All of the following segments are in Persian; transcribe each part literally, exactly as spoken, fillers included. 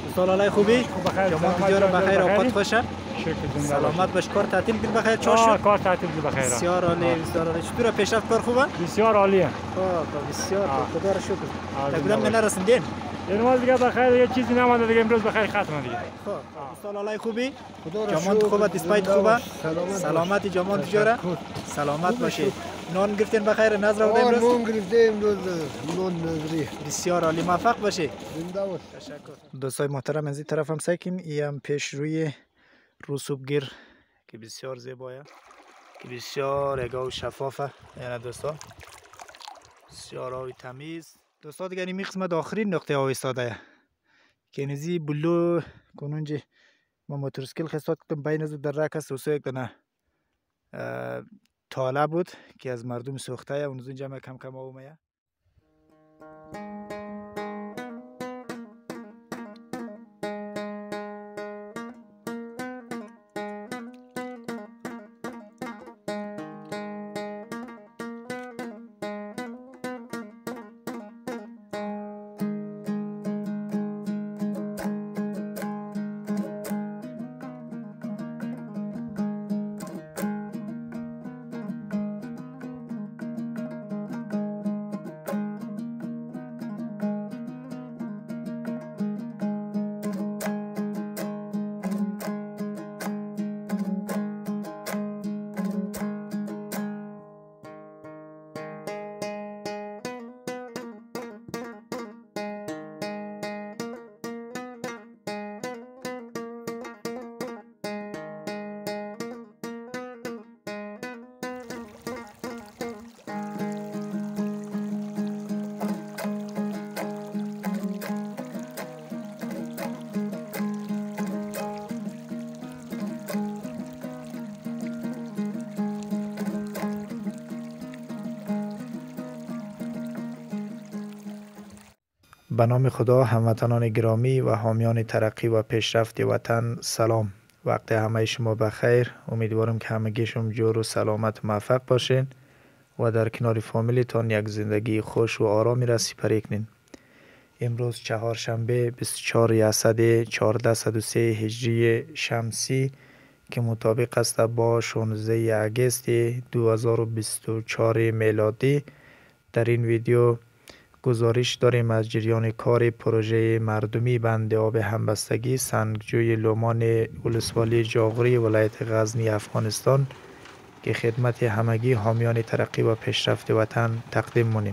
سلالای خوبی؟ جمال تجار بخیر آباد خوشه؟ سلامت باش. کار تعطیل بود بخیر چا شد؟ کار تعطیل بود بخیر. بسیار عالی بسیار عالی. چطور پیشرفت کار خوبه؟ بسیار عالیه. خب بسیار خوب خدا را شکر. تا کدام منه رسیدین؟ امروز دیگه بخیر یه چیزی نمونده دیگه امروز بخیر ختم دیگه. خب سلالای خوبی؟ جمال خوبه دیسپایت خوبه؟ سلامت جمال تجار؟ سلامت باشید. نان گرفتین بخیر نظر آورده امروز؟ نان گرفتیم امروز نان نظری. بسیار عالی موفق باشید. زنده باش. تشکر. دوستای محترم از این طرف هم سیکیم ای هم پیش روی رسوبگیر که بسیار زیبایه که بسیار اگه و شفافه. یعنی دوستا بسیار آوی تمیز. دوستا دیگر این قسمت آخرین نقطه آوی استاده که نزی بلو کنونجی ما موتورسیکل خستاد کردم بین از در رک است و سو یک دانه تاله بود که از مردم سوخته اون از اینجا کم کم آومه. به نام خدا هموطنان گرامی و حامیان ترقی و پیشرفت وطن سلام. وقت همه شما بخیر. امیدوارم که همگی شما جور و سلامت و موفق باشین و در کنار فامیلیتان یک زندگی خوش و آرامی را سپری کنین. امروز چهارشنبه بیست و چهارم اسد چهارصد و سه هجری شمسی که مطابق است با شانزده آگوست دو هزار و بیست و چهار میلادی. در این ویدیو گزارش داریم از جریان کار پروژه مردمی بند آب همبستگی سنگجوی لومان ولسوالی جاغوری ولایت غزنی افغانستان که خدمت همگی حامیان ترقی و پیشرفت وطن تقدیم مونیم.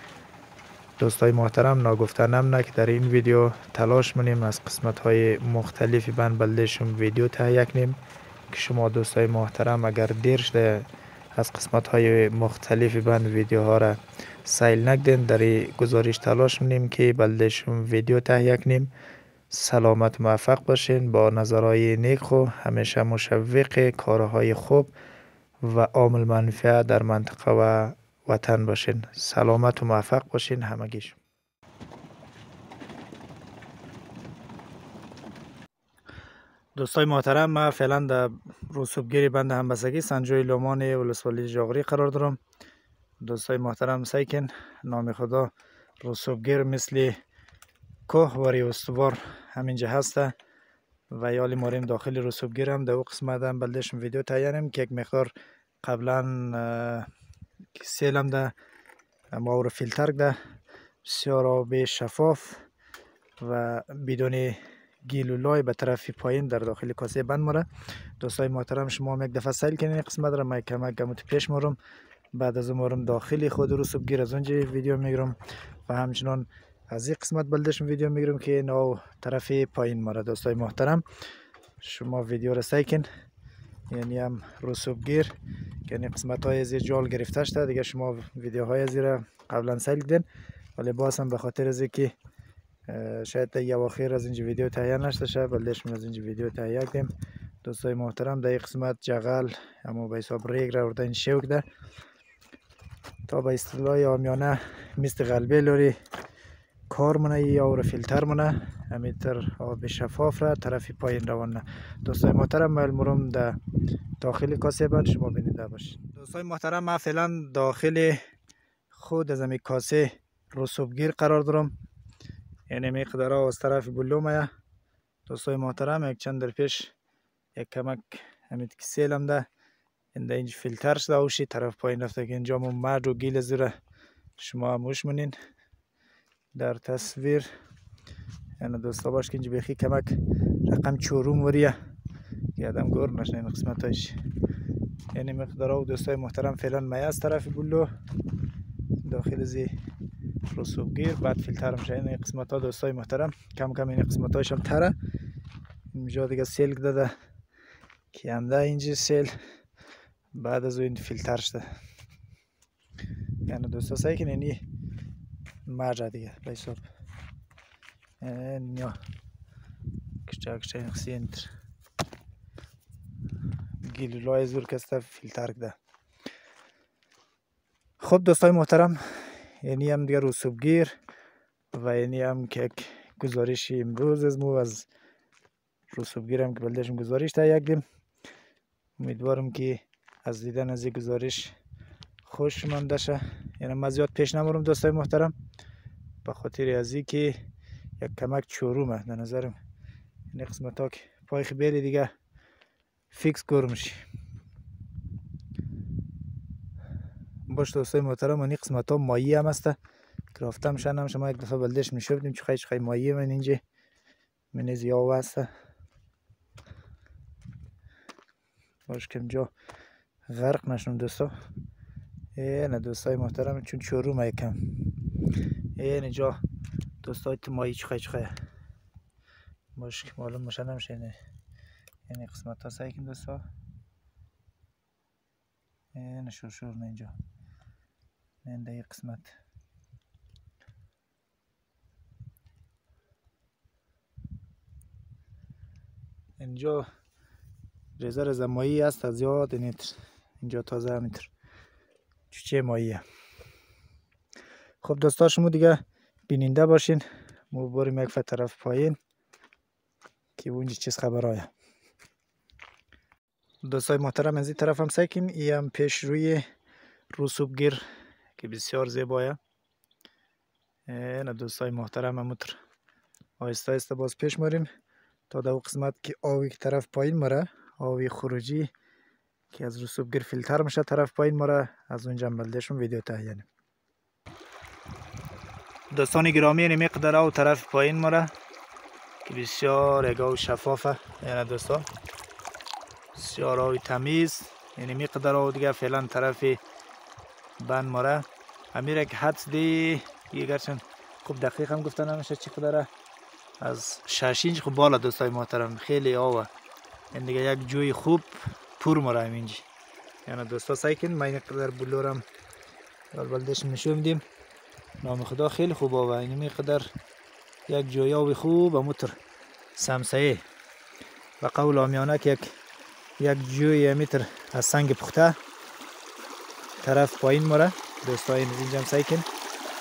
دوستای محترم ناگفتنم نه که در این ویدیو تلاش منیم از قسمت های مختلف بند بلدشم ویدیو تهیه کنیم که شما دوستای محترم اگر دیر شده از قسمت های مختلف بند ویدیوها را سیل نکدین در گزارش تلاش منیم که بلدشم ویدیو تهیه کنیم. سلامت موفق باشین با نظرهای نیک خو همیشه مشوق کارهای خوب و عامل منفعه در منطقه و وطن باشین. سلامت و موفق باشین همگیش. دوستای محترم ما فعلا در رسوبگیری بند همبستگی سنجوی لومان ولسوالی جاغوری قرار دارم. دوستای محترم سیکن نام خدا رسوبگیر مثل کوه وری استوار همینجا هسته و یالی ماریم داخل رسوبگیر هم در او قسمت هم بلدشم ویدیو تهیه که یک مقدار قبلا سیلم ده ما رو فیلتر ده بسیار آب شفاف و بدون گیل و لای به طرف پایین در داخل کاسه بند ماره. دوستای محترم شما هم یک دفعه سیل کنین قسمت را ما کمک گمت پیش مارم. بعد از مارم داخلی خود رسوبگیر از اونجا ویدیو میگیرم و همچنان از این قسمت بلدشم ویدیو میگیرم که نو طرف پایین ماره. دوستای محترم شما ویدیو را سیکن یعنی هم رسوبگیر یعنی قسمت های از جال گرفته شده دیگه شما ویدیوهای از را قبلا سیل دیدین ولی باز هم به خاطر از که شاید در اواخر از اینجا ویدیو تهیه نشده شه بلدشم از اینجا ویدیو تهیه کردیم. دوستای محترم در این قسمت جغل اما به حساب ریگ را ورده این شوک ده تا به اصطلاح عامیانه مثل قلبه لوری کار منه یا رو فیلتر منه همیتر آب شفاف را طرف پایین روانه. دوستای محترم ملمورم در داخل کاسه بند شما بینیده باشید. دوستای محترم من فعلا داخل خود از امی کاسه رسوبگیر قرار دارم یعنی مقدار از طرف بلومه دوستای محترم یک چند در پیش یک کمک همین که سیلم ده اینده اینجا فیلتر شده اوشی طرف پایین رفته که اینجا مو مرد و گیل زیره شما موش منین در تصویر. یعنی دوستا باش که اینجا بخی کمک رقم چوروم وریه که آدم گور نشنه این قسمت هایش. یعنی مقدار و دوستای محترم فعلا مایه از طرف بلو داخل زی رسوبگیر بعد فیلتر میشه. این قسمت ها دوستای محترم کم کم این قسمت هایش هم تره اینجا دیگه سیل داده که هم ده اینجا سیل بعد از این فیلتر شده. یعنی دوستا سعی کنین این مرجع دیگه بایستاب نیا کشتا کشتا این خسی انتر گیلولای زور کسته فیلتر کده. خب دوستای محترم یعنی هم دیگه رسوبگیر و یعنی هم که گزارش امروز از مو از رسوبگیر هم که بلدشم گزارش تا یک دیم. امیدوارم که از دیدن از این گزارش خوش مانده شه. یعنی من زیاد پیش نمورم دوستای محترم به خاطر از این که یک کمک چورومه به نظرم این قسمت ها که پای خبیری دیگه فیکس گر میشی. باش دوستای محترم این قسمت ها مایی هم هسته کرافته میشن هم شما یک دفعه بلدش میشه بدیم چه خیلی چه خیلی مایی من اینجا من زیاد هسته باش که اینجا غرق نشون دوستا. اینه دوستای محترم چون چورومه یکم این اینجا دوستای تو مایی چه خیلی چه خیلی باش که معلوم میشه نمیشه اینه این قسمت ها سعی کن دوستا. این شور شور نه اینجا این ده قسمت اینجا رزه رزه مایی هست از زیاد نیتر اینجا تازه همیتر چوچه ماییه. خب دوستا شما دیگه بیننده باشین ما بریم یک فت طرف پایین که اونجا چیز خبر آیا. دوستای محترم از این طرف هم سکیم ای هم پیش روی رسوبگیر که بسیار زیبایه. نه دوستای محترم همونطور آهسته آهسته باز پیش ماریم تا در قسمت که آوی که طرف پایین مره آوی خروجی که از رسوبگیر فیلتر میشه طرف پایین مره از اونجا بلدشون ویدیو تهیه. دوستان گرامی این مقدار او طرف پایین مره که بسیار اگه شفافه. یعنی دوستان بسیار آوی تمیز یعنی مقدار او دیگه فعلا طرف بند ماره امیره که حدس دی یه گرچن خوب دقیق هم گفته نمیشه چی قدره از شش اینچ خوب بالا دوستای محترم خیلی آوه این دیگه یک جوی خوب پر ماره اینجا. یعنی دوستا سعی کن من این قدر بلورم بلدش نشون دیم نام خدا خیلی خوب آوه این قدر یک جوی آوی خوب اموتر سمسعه و قول آمیانه که یک یک جوی متر از سنگ پخته طرف پایین مره دوستا این اینجا هم سعی کن.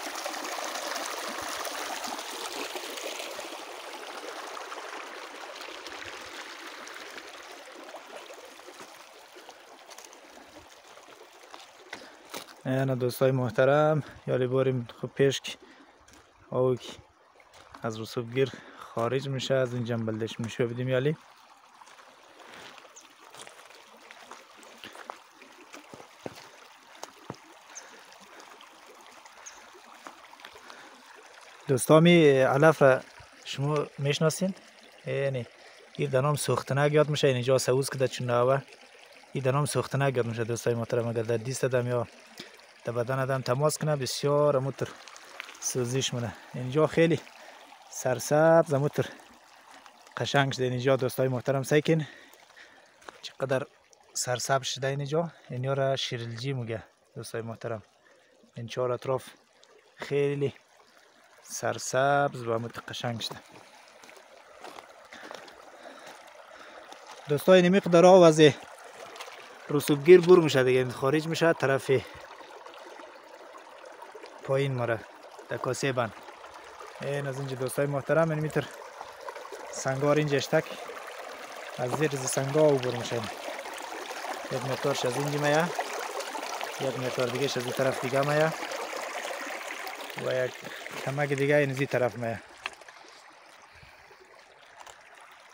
یعنی دوستای محترم یالی باریم خوب پیش که آوی از رسوبگیر خارج میشه از این جنبلدش میشه بدیم یالی. دوستامی علف را شما میشناسین یعنی این دنام سوختنک یاد میشه اینجا سوز کده چون نوه این دنام سوختنک یاد میشه دوستای محترم اگر در دیست دم یا در بدن آدم تماس کنه بسیار اموتر سوزیش مونه. اینجا خیلی سرسبز اموتر قشنگ شده اینجا دوستای محترم سعی کن چقدر سرسبز شده اینجا اینجا را شیرلجی میگه دوستای محترم. این چهار اطراف خیلی سرسبز و اموتر قشنگ شده. دوستای این مقدار آوازه رسوبگیر بور میشه دیگه خارج میشه طرف پایین مره در کاسه بند. این از اینجا دوستای محترم این میتر سنگار اینجا اشتک از زیر زی سنگا او بور میشه یک مقدارش از اینجا میه یک مقدار دیگه از این طرف دیگه میه و یک کمک دیگه این زی طرف میه.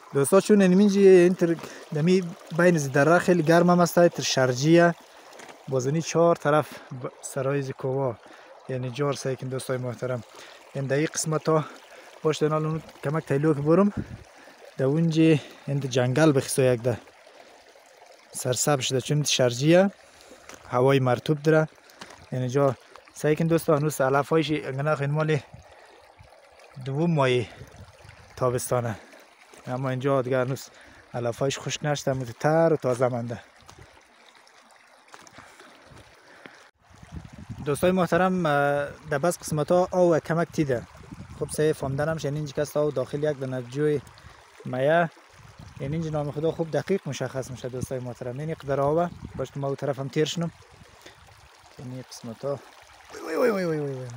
دوستا چون اینجی اینتر دمی بین زدره خیلی گرم هم است تر شرجیه بازنی چهار طرف سرایز کووا یعنی جار سایکن دوستای محترم این در این قسمت ها باش دنال اونو کمک تیلو که برم در اونجی این جنگل بخیصا یک ده سرسب شده چون شرجیه هوای مرطوب داره یعنی جا سایکن دوستا هنوز علف هایش انگنه خیلی مالی دوم مایی تابستانه اما اینجا دیگر هنوز علف هایش خشک نشده متتر و تازه منده. دوستای محترم در بس قسمت ها آو کمک تیده خب سه فهمدن هم شن اینجا کست آو داخل یک دانه جوی مایه این اینجا نام خدا خوب دقیق مشخص میشه دوستای محترم این قدر آوه باش که ما او طرف هم تیر شنم این قسمت ها وی وی وی وی وی وی.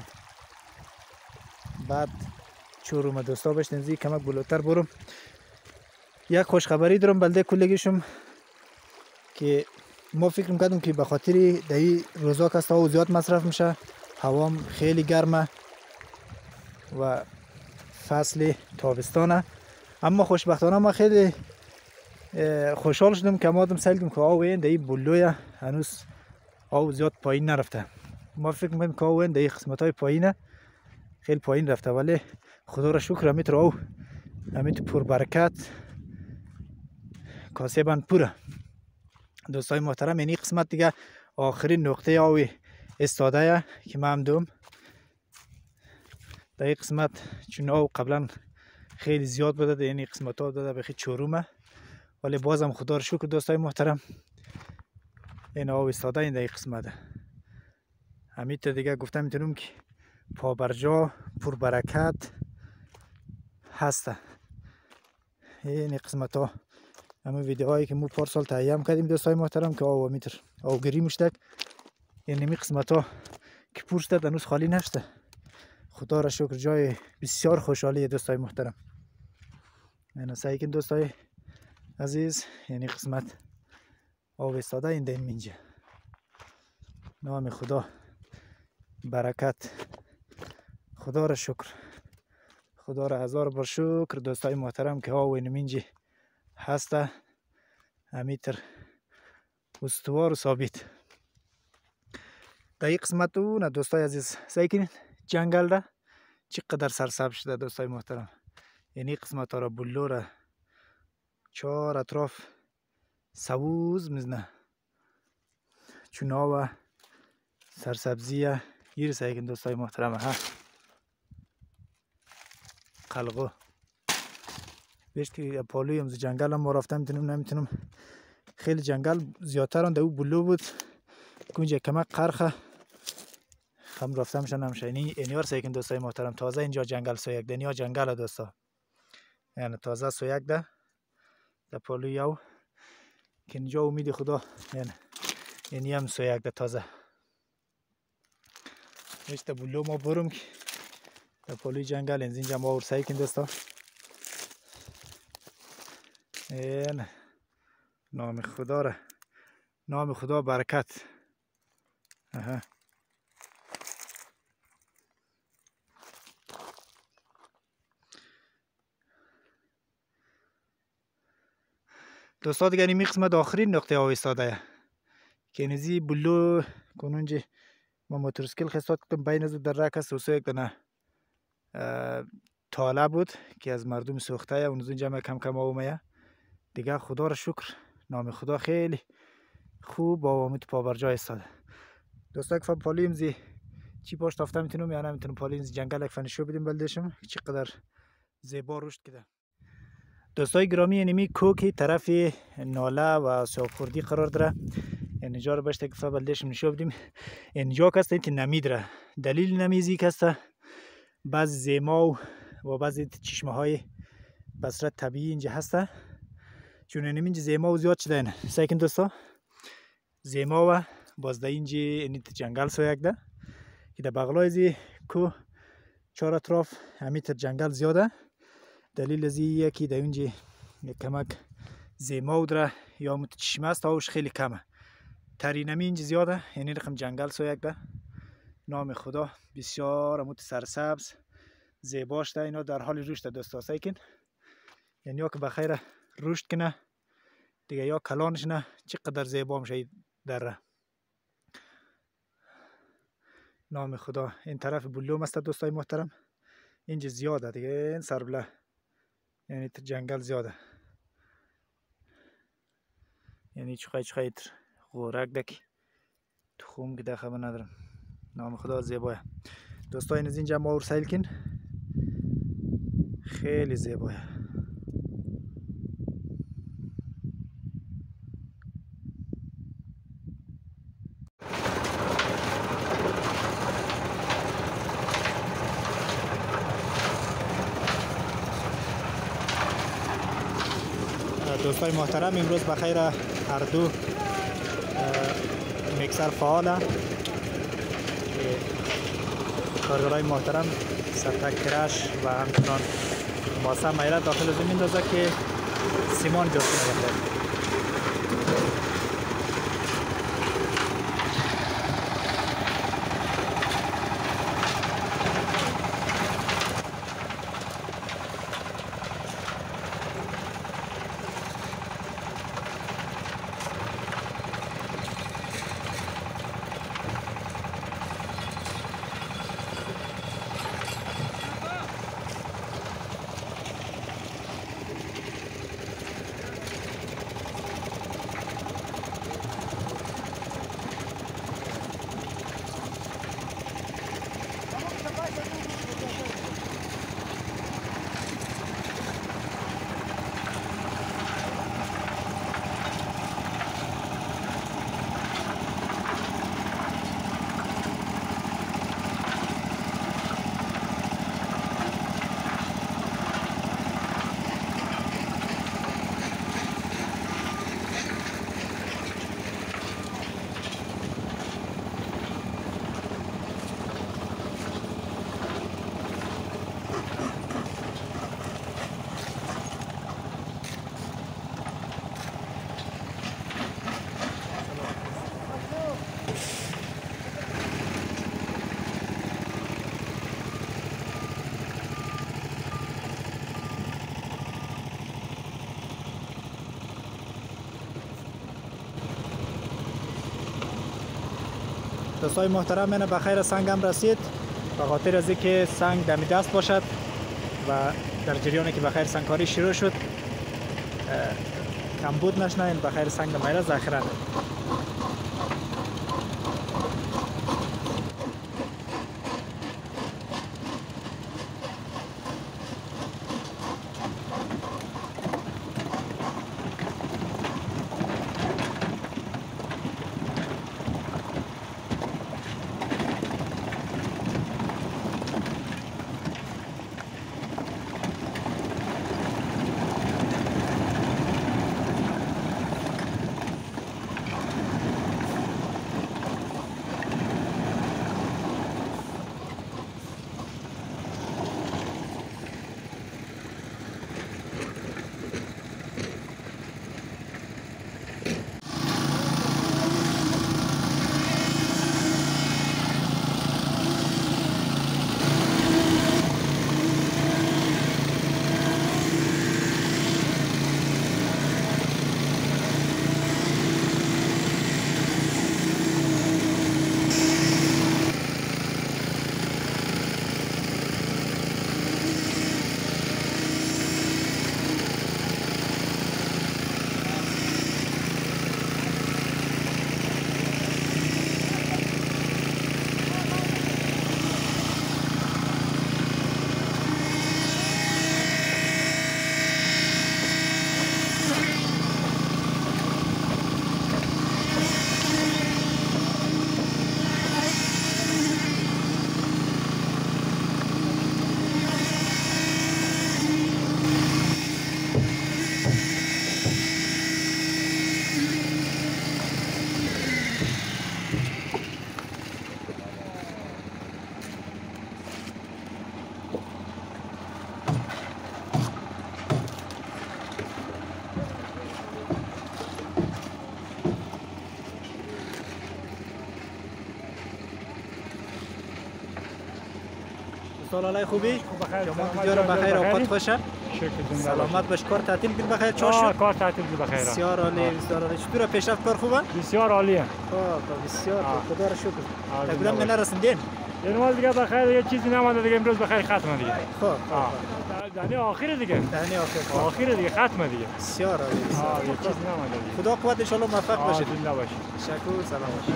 بعد چورم دوستا باش نزدیک کمک بلوتر برم یک خوشخبری دارم بلده کلگیشم که ما فکر میکردم که به خاطر در این روزا که هوا زیاد مصرف میشه هوام خیلی گرمه و فصل تابستانه اما خوشبختانه ما خیلی خوشحال شدم که ما دم سلگم که آو این در این بلویه هنوز آو زیاد پایین نرفته ما فکر میکنم که آو این در این قسمت های پایینه خیلی پایین رفته ولی خدا را شکر همیت آو همیت پر برکت کاسه بند پوره. دوستای محترم این قسمت دیگه آخرین نقطه آوی استاده که من هم دوم در این قسمت چون آو قبلا خیلی زیاد بوده در این قسمت ها داده بخی چورومه ولی بازم خدا رو شکر دوستای محترم این آو استاده این در این قسمت همیت دیگه گفتم میتونم که پابرجا پر برکت هسته این قسمت ها همه ویدیوهایی که مو پارسال تهیه کردیم دوستای محترم که آو میتر آوگری مشتک این می قسمت ها که پر شده هنوز خالی نشده خدا را شکر جای بسیار خوشحالی دوستای محترم من سعی کن دوستای عزیز یعنی قسمت آو استاده این دیم اینجا نام خدا برکت خدا را شکر خدا را هزار بار شکر دوستای محترم که آو این اینجا هسته همیتر استوار و ثابت در این قسمت اون دوستای عزیز سعی کنید جنگل را چقدر سرسبز شده دوستای محترم یعنی قسمت ها را بلو را چهار اطراف سبوز میزنه چون آوه سرسبزیه گیر سعی کنید دوستای محترم ها قلقو بیش که پالوی امز جنگل هم ما رفتم میتونم نمیتونم خیلی جنگل زیادتر آن دو بلو بود کنجا کمک قرخه هم رفتم شن نمیشه اینی اینیار سیکن دوستای محترم تازه اینجا جنگل سویک ده نیا جنگل دوستا یعنی تازه سویک ده در پالوی یو که اینجا امید خدا یعنی اینی هم سویک ده تازه میشته بلو ما برم که در پالوی جنگل اینجا ما اور سیکن دوستا این نام خدا را نام خدا برکت اها دوستا دیگه این قسمت آخرین نقطه آوی استاده که نزی بلو کنونجی ما موتورسیکل خستاد کردم بین از در رک است و یک دانه تاله بود که از مردم سوخته اون از اینجا کم کم آومه دیگه خدا را شکر نام خدا خیلی خوب با امید پابرجا استاده دوستا یک فن پالیم زی چی پاشت افته میتونم یا نمیتونم پالیم زی جنگل یک فنشو بدیم بلدشم چقدر زیبا رشد کده دوستای گرامی اینمی کوکی طرف ناله و سیابخوردی قرار داره اینجا رو باشته که بلدشم نشو بدیم اینجا کسته که نمی داره دلیل نمیزی کسته بعض زیما و بعضی چشمه های بصرت طبیعی اینجا هسته چون اینجا زیما و زیاد شده اینه سیکن دوستا زیما و بازده اینجا اینی جنگل سویک ده که در بغلای زی کو چهار اطراف همیتر جنگل زیاده دلیل ازی یکی در اینجا کمک زیما داره یا متچشمه است هاوش خیلی کمه ترینمی اینجا زیاده یعنی رقم جنگل سویک ده نام خدا بسیار مت سرسبز زیباش ده اینا در حال رشد دوستا سیکن یعنی یا که بخیر رشد کنه دیگه یا کلانش نه چقدر زیبا میشه دره. نام خدا. این طرف بلوم است دوستای محترم. اینجا زیاده دیگه این سربله یعنی جنگل زیاده یعنی چخای چخای غورک دک تخوم که ده خبر ندارم. نام خدا زیباه دوستای این از اینجا ما سیل کن خیلی زیباه. دوستای محترم امروز بخیر هر دو میکسر فعاله. کارگرای محترم ستک کرش و همچنان ماسه میره داخل زمین دازه که سیمان جا کنه. دوستای محترم من بخیر سنگم رسید به خاطر از اینکه سنگ دم دست باشد و در جریانی که بخیر سنگکاری شروع شد کمبود نشنه. این بخیر سنگ میره ذخیره. سلام علیکم خوبی؟ بخیر. شما دیگر بخیر اوقات خوشه؟ شکر زنده سلامت باش. کار تعطیل بود بخیر چا آه شد؟ کار تعطیل بود بخیر. بسیار عالی بسیار عالی. چطوره پیشرفت کار خوبه؟ بسیار عالیه. خب بسیار خوب. خدا را شکر. آه، تا زنده کدام باش. منه رسیدین؟ امروز دیگه بخیر یه چیزی نمونده دیگه امروز بخیر ختمه دیگه. خب آه دنی آخر دیگه. دهنی آخر. آخر دیگه ختمه دیگه. بسیار عالی. بسیار آه عالی. یه چیزی نمونده دیگه. خدا قوت ان شاء الله موفق آه باشید. زنده باشید. تشکر سلام باشید.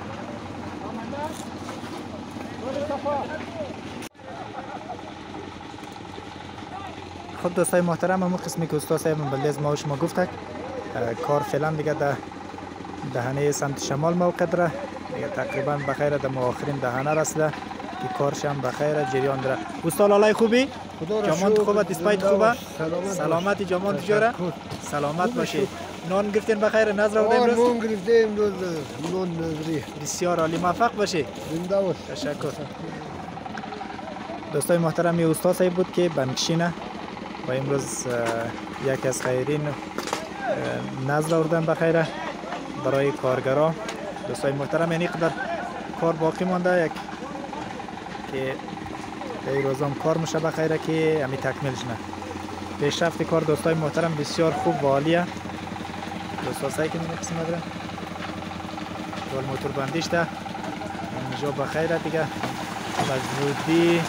خب دوستای محترم، همون قسمی که استاد صاحب بلدی از ما و شما گفتک کار فعلا دیگه در دهنه سمت شمال موقع داره دیگه، تقریبا بخیر در آخرین دهنه رسیده که کارش هم بخیر جریان داره. استاد لالای خوبی؟ جامان خوبه؟ دیسپایت خوبه؟ سلامتی جامان تجاره؟ سلامت باشی. نان گرفتین بخیر؟ نظر آورده آه امروز؟ نون گرفتیم امروز نون نظری. بسیار عالی، موفق باشی. زنده باش. تشکر. دوستای محترم، یه استاد صاحب بود که بنکشینه و امروز یکی از خیرین نظر آوردن بخیره برای کارگرا. دوستای محترم، یعنی قدر کار باقی مانده یک که این روزام کار میشه بخیره که همی تکمیل شنه. پیشرفت کار دوستای محترم بسیار خوب و عالیه. دوستا سعی کنیم قسم داره دول موتور بندیش ده اینجا بخیره دیگه مزودی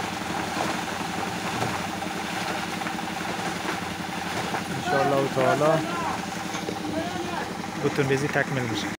انشاءالله تعالی بتون بیزی تکمیل میشه.